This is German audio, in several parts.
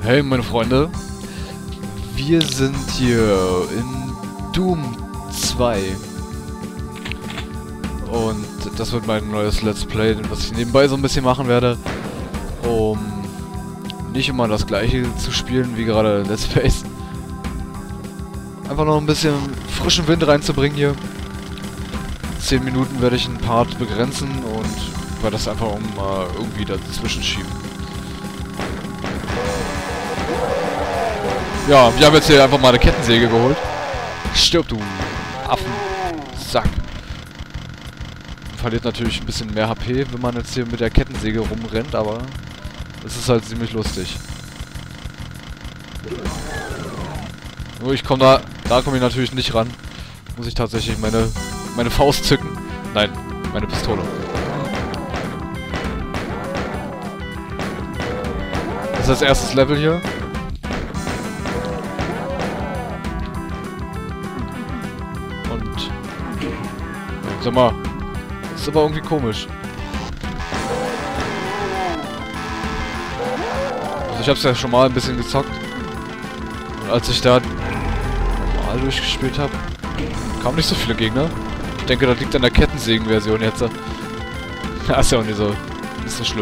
Hey meine Freunde, wir sind hier in Doom 2 und das wird mein neues Let's Play, was ich nebenbei so ein bisschen machen werde, um nicht immer das gleiche zu spielen wie gerade Let's Plays. Einfach noch ein bisschen frischen Wind reinzubringen hier. 10 Minuten werde ich einen Part begrenzen und werde das einfach irgendwie dazwischen schieben. Ja, wir haben jetzt hier einfach mal eine Kettensäge geholt. Stirb, du Affensack. Verliert natürlich ein bisschen mehr HP, wenn man jetzt hier mit der Kettensäge rumrennt, aber es ist halt ziemlich lustig. Nur ich komme da komme ich natürlich nicht ran. Muss ich tatsächlich meine Faust zücken. Nein, meine Pistole. Das ist das erste Level hier. Und sag mal, das ist aber irgendwie komisch. Also ich hab's ja schon mal ein bisschen gezockt. Und als ich da normal durchgespielt habe, kamen nicht so viele Gegner. Ich denke, das liegt an der Kettensägen-Version jetzt. Ja, ist ja auch nicht so schlimm.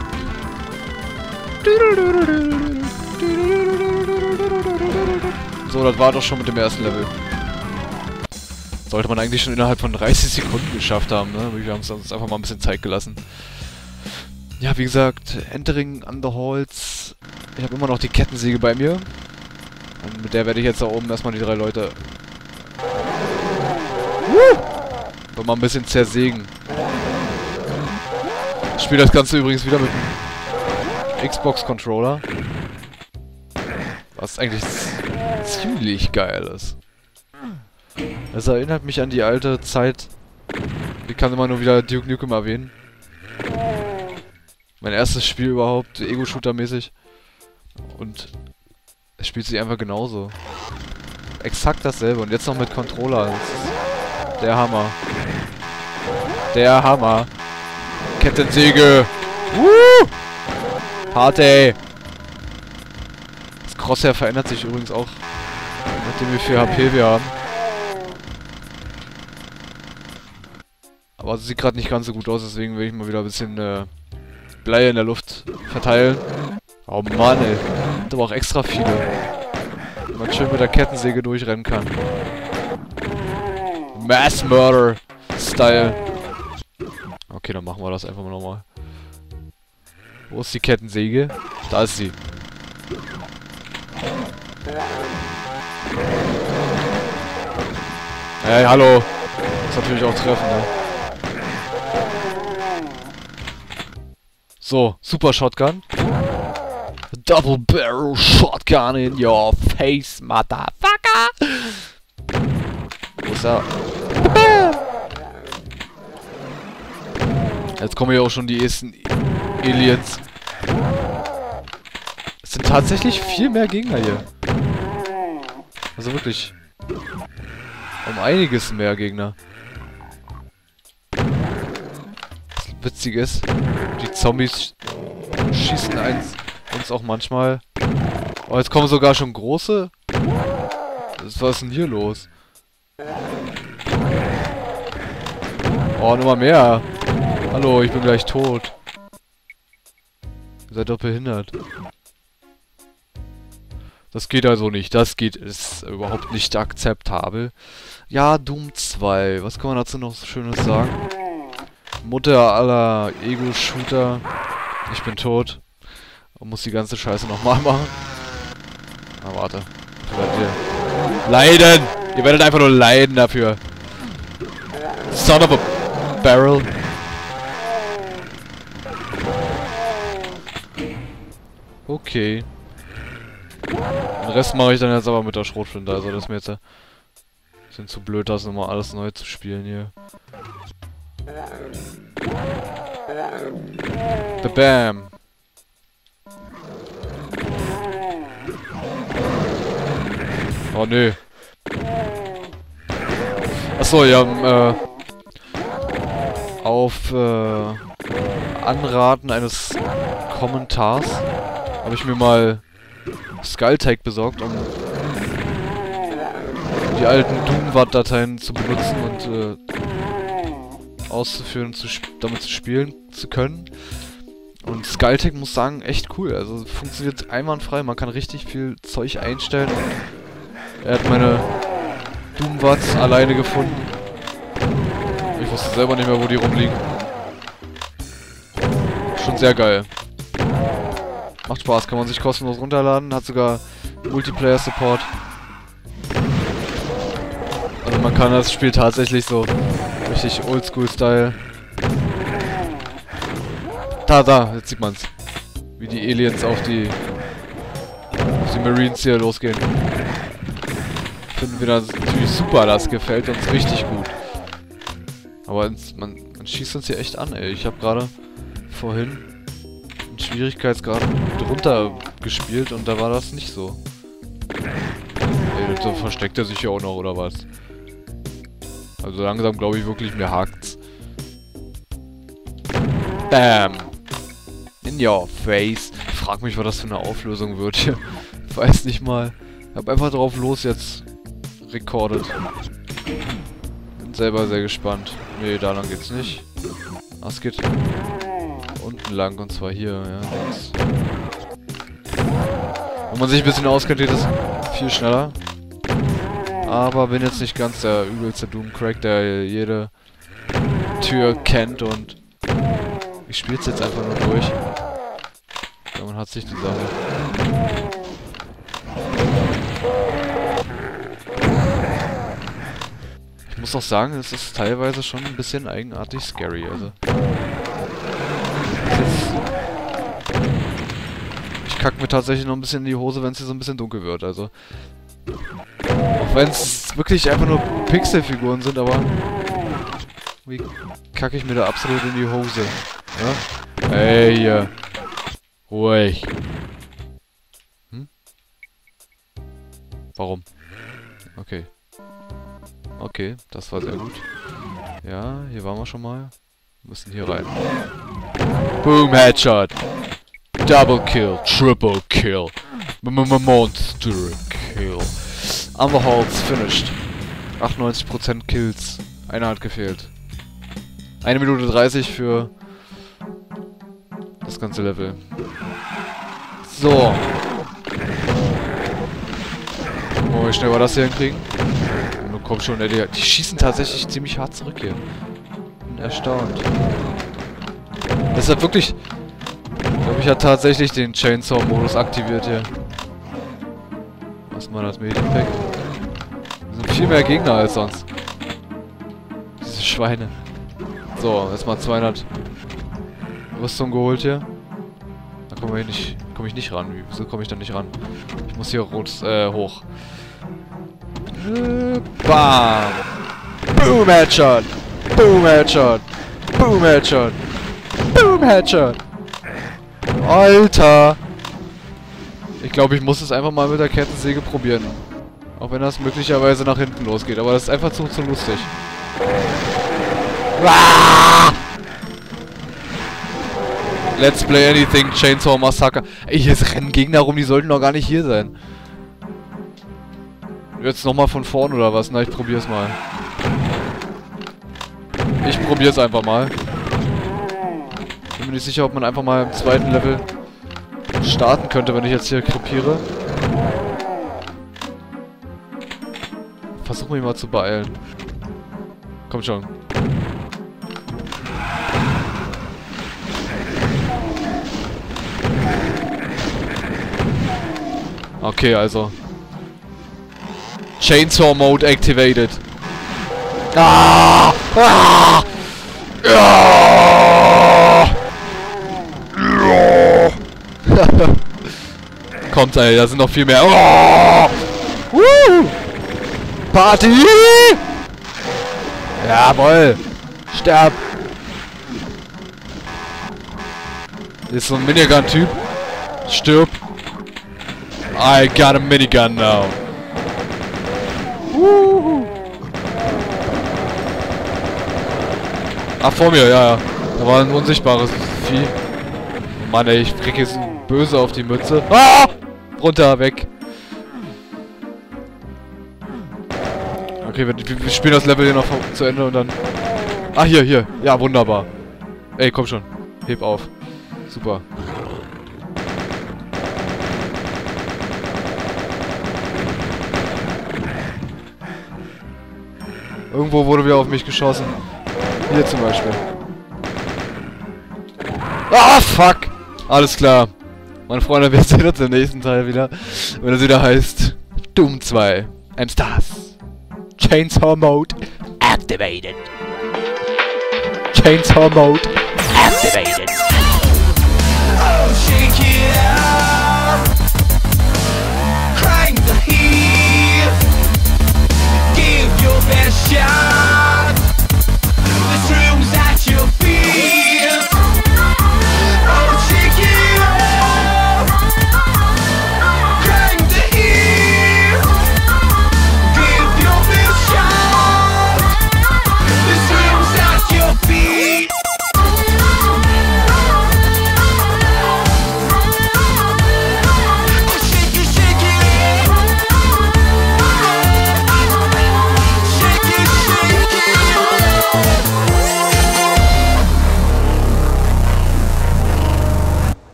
So, das war doch schon mit dem ersten Level. Sollte man eigentlich schon innerhalb von 30 Sekunden geschafft haben, ne? Wir haben uns einfach mal ein bisschen Zeit gelassen. Ja, wie gesagt, Entering under Halls. Ich habe immer noch die Kettensäge bei mir. Und mit der werde ich jetzt da oben erstmal die 3 Leute mal ein bisschen zersägen. Ich spiele das Ganze übrigens wieder mit dem Xbox-Controller. Was eigentlich ziemlich geil ist. Das erinnert mich an die alte Zeit. Ich kann immer nur wieder Duke Nukem erwähnen. Mein erstes Spiel überhaupt, Ego-Shooter-mäßig. Und es spielt sich einfach genauso. Exakt dasselbe. Und jetzt noch mit Controller. Das ist der Hammer. Der Hammer. Kettensäge. Party. Das Crosshair verändert sich übrigens auch, nachdem wie viel HP wir haben. Aber es sieht gerade nicht ganz so gut aus, deswegen will ich mal wieder ein bisschen Blei in der Luft verteilen. Oh Mann, ey. Hat aber auch extra viele. Wenn man schön mit der Kettensäge durchrennen kann. Mass Murder Style. Okay, dann machen wir das einfach mal nochmal. Wo ist die Kettensäge? Da ist sie. Hey, hallo. Muss natürlich auch treffen, ne? So, Super Shotgun. Double Barrel Shotgun in your face, motherfucker! Wo ist er? Jetzt kommen ja auch schon die ersten Aliens. Es sind tatsächlich viel mehr Gegner hier. Also wirklich. Um einiges mehr Gegner. Das Witzige ist, die Zombies schießen uns auch manchmal. Oh, jetzt kommen sogar schon große. Was ist denn hier los? Oh, noch mal mehr. Hallo, ich bin gleich tot. Ihr seid doch behindert. Das geht also nicht. Ist überhaupt nicht akzeptabel. Ja, Doom 2. Was kann man dazu noch Schönes sagen? Mutter aller Ego-Shooter. Ich bin tot. Und muss die ganze Scheiße nochmal machen. Ah, warte. Leiden! Ihr werdet einfach nur leiden dafür. Son of a barrel. Okay. Den Rest mache ich dann jetzt aber mit der Schrotflinte. Also das ist mir jetzt ein bisschen zu blöd, das nochmal alles neu zu spielen hier. Bam. Oh nö. Achso, ja, auf Anraten eines Kommentars habe ich mir mal Skulltag besorgt, um die alten Doom-Watt-Dateien zu benutzen und auszuführen, damit zu spielen zu können. Und Skulltag, muss sagen, echt cool. Also funktioniert einwandfrei, man kann richtig viel Zeug einstellen. Er hat meine Doom-Watts alleine gefunden. Ich wusste selber nicht mehr, wo die rumliegen. Schon sehr geil. Macht Spaß, kann man sich kostenlos runterladen, hat sogar Multiplayer-Support. Also man kann das Spiel tatsächlich so richtig Oldschool-Style. Da, jetzt sieht man's. Wie die Aliens auf die Marines hier losgehen. Finden wir das natürlich super, das gefällt uns richtig gut. Aber man schießt uns hier echt an, ey. Ich habe gerade vorhin einen Schwierigkeitsgrad drunter gespielt und da war das nicht so. Ey, da versteckt er sich ja auch noch, oder was? Also langsam glaube ich wirklich, mir hakt's. Bam! In your face. Ich frag mich, was das für eine Auflösung wird hier. Ich weiß nicht mal. Ich hab einfach drauf los jetzt recordet. Bin selber sehr gespannt. Nee, da lang geht's nicht. Ah, es geht unten lang und zwar hier, ja. Links. Wenn man sich ein bisschen auskennt, geht es viel schneller. Aber bin jetzt nicht ganz der übelste Doom-Crack, der jede Tür kennt und ich spiel's jetzt einfach nur durch. Ja, man hat sich die Sache. Ich muss auch sagen, es ist teilweise schon ein bisschen eigenartig scary, also. Ich kack mir tatsächlich noch ein bisschen in die Hose, wenn es hier so ein bisschen dunkel wird, also. Auch wenn es wirklich einfach nur Pixelfiguren sind, aber wie kacke ich mir da absolut in die Hose. Ja? Ey, ruhig. Hm? Warum? Okay. Okay, das war sehr gut. Ja, hier waren wir schon mal. Wir müssen hier rein. Boom, Headshot. Double Kill, Triple Kill. Monster Kill. Underholz finished. 98% Kills. Einer hat gefehlt. 1 Minute 30 für das ganze Level. So. Wollen wir schnell mal das hier hinkriegen? Nun komm schon, ey, die schießen tatsächlich ziemlich hart zurück hier. Bin erstaunt. Das hat wirklich... Ich glaube, ich habe tatsächlich den Chainsaw-Modus aktiviert hier. Was mal das Medipack. Das sind viel mehr Gegner als sonst. Diese Schweine. So, erstmal 200 Rüstung geholt hier. Da komme ich nicht ran. Wieso komme ich da nicht ran? Ich muss hier hoch. Bam! Boom Headshot! Boom Headshot! Boom Headshot! Boom Headshot! Alter! Ich glaube, ich muss es einfach mal mit der Kettensäge probieren. Auch wenn das möglicherweise nach hinten losgeht. Aber das ist einfach zu lustig. Ah! Let's play anything, Chainsaw Massacre. Ey, hier rennen Gegner rum, die sollten doch gar nicht hier sein. Jetzt nochmal von vorn oder was? Na, ich probier's mal. Ich probier's einfach mal. Bin mir nicht sicher, ob man einfach mal im zweiten Level starten könnte, wenn ich jetzt hier krepiere. Versuch mich mal zu beeilen. Komm schon. Okay, also. Chainsaw Mode activated. Ah! Ah! Ja! Ja! Kommt, ey, da sind noch viel mehr. Oh! Party! Jawoll! Sterb! Hier ist so ein Minigun-Typ. Stirb! I got a minigun now. Ach, vor mir, ja. Da war ein unsichtbares Vieh. Mann, ey, ich krieg jetzt ein Böse auf die Mütze. Ah! Runter, weg. Okay, wir spielen das Level hier noch zu Ende und dann... Ah, hier. Ja, wunderbar. Ey, komm schon. Heb auf. Super. Irgendwo wurde wieder auf mich geschossen. Hier zum Beispiel. Ah, fuck! Alles klar. Meine Freunde, wir sehen uns im nächsten Teil wieder. Wenn es wieder heißt... Doom 2. I'm Stars. Chainsaw Mode activated. Chainsaw Mode activated.